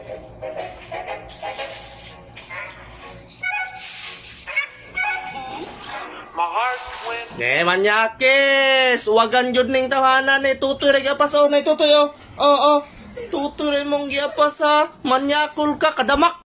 My heart went. Manyakis! Uwagan yun ning tahanan ni Tutoy rin giapas. Oh, may Tutoy oh. Oo. Tutoy rin mong giapas ha. Manyakul ka, kadamak.